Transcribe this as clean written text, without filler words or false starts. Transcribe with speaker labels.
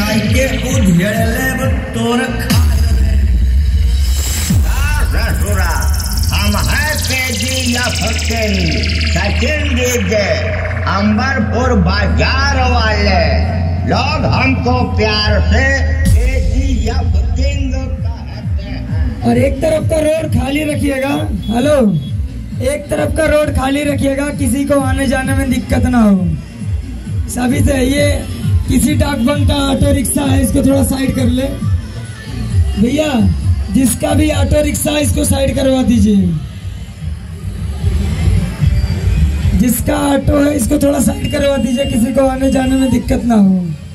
Speaker 1: के उधेड़ले तोर ससुरा हम है KGF सचिन दीजिए अंबरपुर बाजार वाले लोग हमको प्यार से KGF किंग कहते हैं।
Speaker 2: और एक तरफ का रोड खाली रखिएगा। हेलो, एक तरफ का रोड खाली रखिएगा, किसी को आने जाने में दिक्कत ना हो। सभी से ये किसी डाकबंक का ऑटो रिक्शा है, इसको थोड़ा साइड कर ले भैया। जिसका भी ऑटो रिक्शा है इसको साइड करवा दीजिए। जिसका ऑटो है इसको थोड़ा साइड करवा दीजिए, किसी को आने जाने में दिक्कत ना हो।